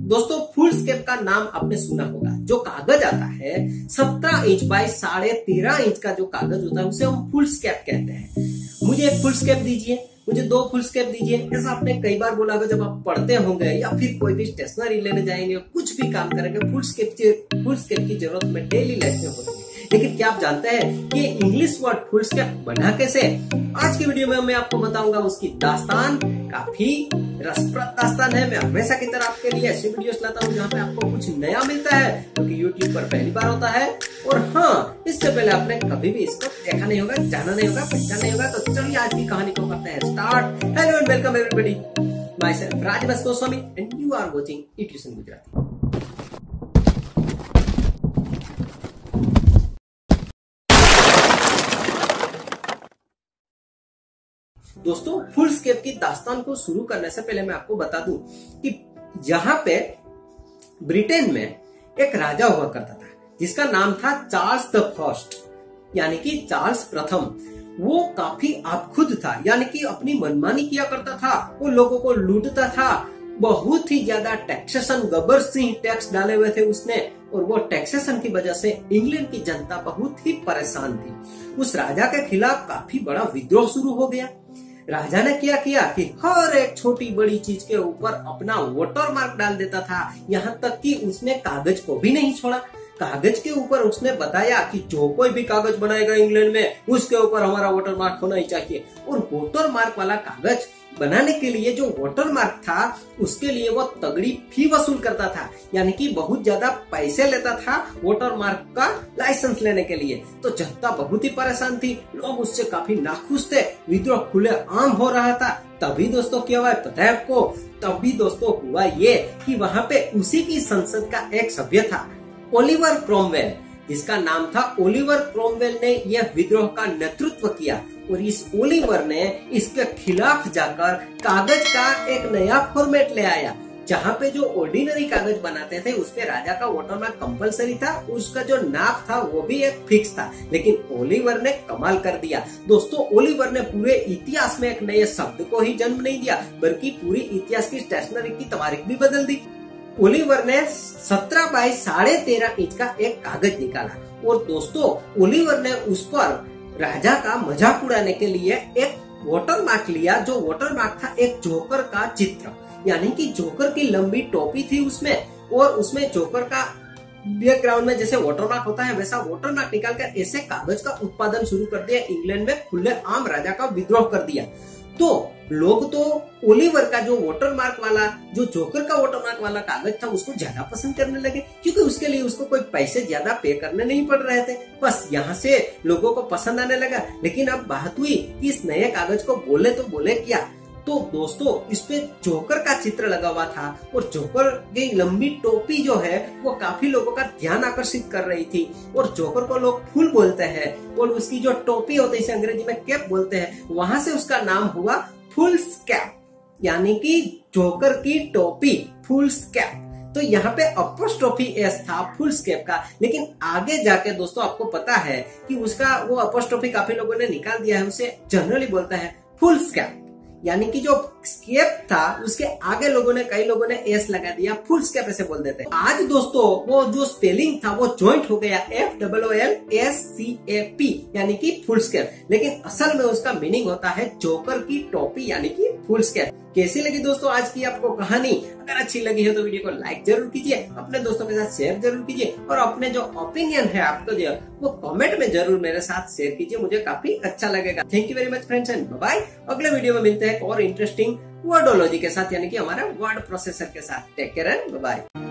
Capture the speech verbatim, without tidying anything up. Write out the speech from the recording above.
दोस्तों foolscap का नाम आपने सुना होगा। जो कागज आता है सत्रह इंच बाई साढ़े तेरह इंच का जो कागज होता है उसे हम फुल स्केप कहते हैं। मुझे एक फुल स्केप दीजिए, मुझे दो फुल स्केप दीजिए, ऐसा आपने कई बार बोला होगा जब आप पढ़ते होंगे या फिर कोई भी स्टेशनरी लेने जाएंगे, कुछ भी काम करेंगे, फुल स्केप की फुल स्केप की जरूरत में डेली लाइफ में होती है। लेकिन क्या आप जानते हैं कि इंग्लिश वर्ड फुल स्केप बना कैसे? आज की वीडियो में मैं आपको बताऊंगा उसकी दास्तान। काफी रसप्रद दास्तान है। मैं हमेशा की तरह आपके लिए ऐसी वीडियोस लाता हूँ जहाँ पे आपको कुछ नया मिलता है, क्योंकि तो यूट्यूब पर पहली बार होता है। और हाँ, इससे पहले आपने कभी भी इसको देखा नहीं होगा, जाना नहीं होगा, पहचाना नहीं होगा। तो चलिए आज की कहानी को करते हैं start. Hello and welcome everybody, myself Raj Goswami and you are watching e tuition Gujarati. दोस्तों फुल स्केप की दास्तान को शुरू करने से पहले मैं आपको बता दूं कि यहाँ पे ब्रिटेन में एक राजा हुआ करता था जिसका नाम था चार्ल्स द फर्स्ट, यानी कि चार्ल्स प्रथम। वो काफी आपखुद था, यानी कि अपनी मनमानी किया करता था, वो लोगों को लूटता था। बहुत ही ज्यादा टैक्सेशन, गब्बर सिंह टैक्स डाले हुए थे उसने, और वो टैक्सेशन की वजह से इंग्लैंड की जनता बहुत ही परेशान थी। उस राजा के खिलाफ काफी बड़ा विद्रोह शुरू हो गया। राजा ने क्या किया कि हर एक छोटी बड़ी चीज के ऊपर अपना वोटर मार्क डाल देता था, यहाँ तक कि उसने कागज को भी नहीं छोड़ा। कागज के ऊपर उसने बताया कि जो कोई भी कागज बनाएगा इंग्लैंड में उसके ऊपर हमारा वोटर मार्क होना ही चाहिए। और वोटर मार्क वाला कागज बनाने के लिए जो वोटर मार्क था उसके लिए वो तगड़ी फी वसूल करता था, यानी कि बहुत ज्यादा पैसे लेता था वोटर मार्क का लाइसेंस लेने के लिए। तो जनता बहुत ही परेशान थी, लोग उससे काफी नाखुश थे, विद्रोह खुले आम हो रहा था। तभी दोस्तों क्या हुआ पता है आपको? तभी दोस्तों हुआ ये कि वहाँ पे उसी की संसद का एक सभ्य था ओलिवर क्रोमवेल, जिसका नाम था ओलिवर क्रोमवेल ने यह विद्रोह का नेतृत्व किया। और इस ओलिवर ने इसके खिलाफ जाकर कागज का एक नया फॉर्मेट ले आया, जहाँ पे जो ऑर्डिनरी कागज बनाते थे उस पे राजा का वोटर मार्क कंपलसरी था, उसका जो नाप था वो भी एक फिक्स था। लेकिन ओलिवर ने कमाल कर दिया दोस्तों। ओलिवर ने पूरे इतिहास में एक नए शब्द को ही जन्म नहीं दिया, बल्कि पूरी इतिहास की स्टेशनरी की तारीख भी बदल दी। ओलिवर ने सत्रह बाई साढ़े तेरह इंच का एक कागज निकाला, और दोस्तों ओलिवर ने उस पर राजा का मजाक उड़ाने के लिए एक वोटर मार्क लिया। जो वोटर मार्क था एक जोकर का चित्र, यानी कि जोकर की लंबी टोपी थी उसमें, और उसमें जोकर का बैकग्राउंड में जैसे वोटर मार्क होता है वैसा वोटर मार्क निकालकर ऐसे कागज का उत्पादन शुरू कर दिया। इंग्लैंड में खुले आम राजा का विद्रोह कर दिया। तो लोग तो ओलिवर का जो वोटर मार्क वाला, जो जोकर का वोटर मार्क वाला कागज था उसको ज्यादा पसंद करने लगे, क्योंकि उसके लिए उसको कोई पैसे ज्यादा पे करने नहीं पड़ रहे थे। बस यहाँ से लोगों को पसंद आने लगा। लेकिन अब बात हुई कि इस नए कागज को बोले तो बोले क्या? तो दोस्तों इस पे जोकर का चित्र लगा हुआ था, और जोकर की लंबी टोपी जो है वो काफी लोगों का ध्यान आकर्षित कर रही थी। और जोकर को लोग फूल बोलते हैं, और उसकी जो टोपी होती है इसे अंग्रेजी में कैप बोलते हैं, वहां से उसका नाम हुआ फुल स्कैप, यानी कि जोकर की टोपी फुल स्कैप। तो यहाँ पे अपोस्ट्रोफी एस था फुल स्केप का। लेकिन आगे जाके दोस्तों आपको पता है कि उसका वो अपोस्ट्रोफी काफी लोगों ने निकाल दिया है, उसे जनरली बोलता है फुल स्कैप, यानी कि जो स्केप था उसके आगे लोगों ने कई लोगों ने एस लगा दिया, फुल स्केप ऐसे बोल देते हैं। आज दोस्तों वो जो स्पेलिंग था वो जॉइंट हो गया F double O L S C A P, यानी कि फुल स्केप। लेकिन असल में उसका मीनिंग होता है जोकर की टोपी, यानी कि फुल स्केप। कैसी लगी दोस्तों आज की आपको कहानी? अगर अच्छी लगी है तो वीडियो को लाइक जरूर कीजिए, अपने दोस्तों के साथ शेयर जरूर कीजिए, और अपने जो ओपिनियन है आपको जो वो कमेंट में जरूर मेरे साथ शेयर कीजिए, मुझे काफी अच्छा लगेगा। Thank you very much friends and bye. अगले वीडियो में मिलते हैं और इंटरेस्टिंग वर्डोलॉजी के साथ, यानी कि हमारे वर्ड प्रोसेसर के साथ। Take care and bye.